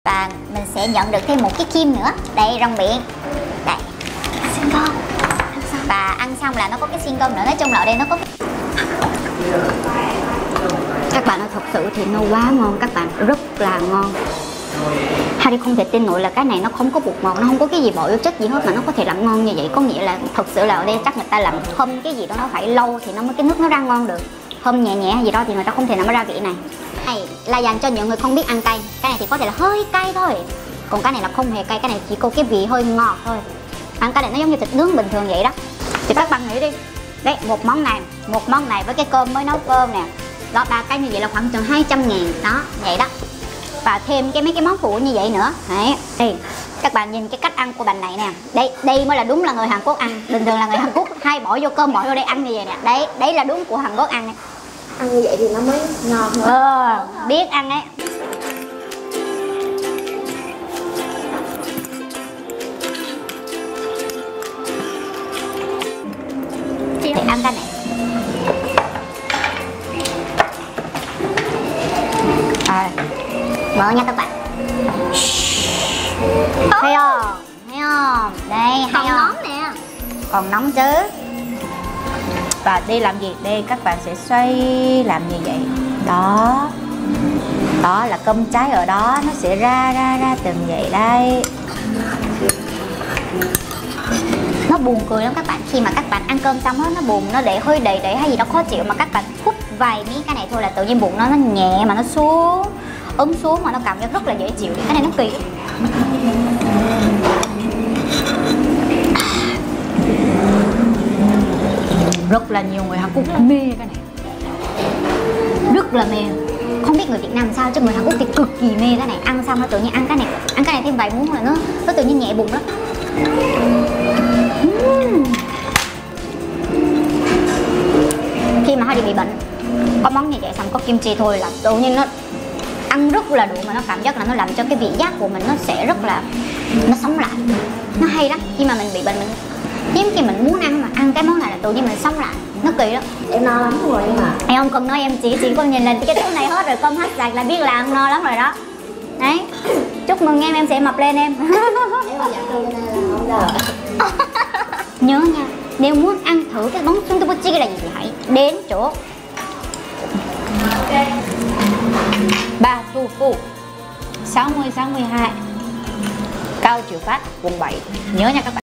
Và mình sẽ nhận được thêm một cái kim nữa. Đây, rong biển. Đây, xin con. Và ăn xong là nó có cái xiên cơm nữa. Nói chung là ở đây nó có các bạn ơi, thật sự thì nó quá ngon các bạn, rất là ngon. Harry không thể tin nổi là cái này nó không có bột ngọt, nó không có cái gì bỏ vô chất gì hết mà nó có thể làm ngon như vậy. Có nghĩa là thật sự là ở đây chắc người ta làm hâm cái gì đó nó phải lâu thì nó mới cái nước nó ra ngon được. Hâm nhẹ nhẹ hay gì đó thì người ta không thể nào mà ra vị này. Này là dành cho những người không biết ăn cay. Cái này thì có thể là hơi cay thôi, còn cái này là không hề cay, cái này chỉ có cái vị hơi ngọt thôi. Ăn cái này nó giống như thịt nướng bình thường vậy đó. Thì các bạn nghĩ đi, đấy một món này với cái cơm mới nấu cơm nè, đó 3 cái như vậy là khoảng chừng 200.000 đó, vậy đó. Và thêm mấy cái món phụ như vậy nữa. Đấy, đây các bạn nhìn cái cách ăn của bạn này nè. Đây mới là đúng là người Hàn Quốc ăn. Bình thường là người Hàn Quốc hay bỏ vô cơm, bỏ vô đây ăn như vậy nè. Đấy là đúng của Hàn Quốc ăn này. Ăn như vậy thì nó mới ngon hơn. Biết ăn ấy. Thì ăn cái này. Mở nha các bạn. Thấy không? Thấy không? Đây, hay còn không? nóng nè. Còn nóng chứ. Và đi làm gì? Đây các bạn sẽ xoay làm như vậy. Đó. Đó là cơm cháy ở đó, nó sẽ ra từng vậy đây. Nó buồn cười lắm các bạn, khi mà các bạn ăn cơm xong đó, nó buồn, nó để hơi đầy hay gì đó khó chịu mà các bạn hút vài miếng cái này thôi là tự nhiên bụng nó nhẹ mà nó xuống, ấn xuống mà nó cảm giác rất là dễ chịu. Cái này nó kỳ. Rất là nhiều người Hàn Quốc mê cái này, rất là mê. Không biết người Việt Nam sao chứ người Hàn Quốc thì cực kỳ mê cái này. Ăn xong nó tự nhiên ăn cái này thêm vài muỗng là nó tự nhiên nhẹ bụng đó. Khi mà Harry bị bệnh, có món như vậy xong có kim chi thôi là tự nhiên nó ăn rất là đủ, mà nó cảm giác là nó làm cho cái vị giác của mình nó sẽ rất là, nó sống lại, nó hay lắm. Khi mà mình bị bệnh, mình hiếm khi mình muốn ăn mà ăn cái món này là tự nhiên mình sống lại, nó kỳ lắm. Em no lắm rồi nhưng mà em không cần nói, em chỉ con nhìn lên cái thứ này hết rồi, cơm hết sạch là biết là ăn no lắm rồi đó. Đấy, chúc mừng em sẽ mập lên em. em dạ từ này là không được. Nhớ nha, nếu muốn ăn thử cái món sundubuchi là gì thì hãy đến chỗ Ba Tu Phu 60-62 Cao Chiểu Phát, quận 7. Nhớ nha các bạn.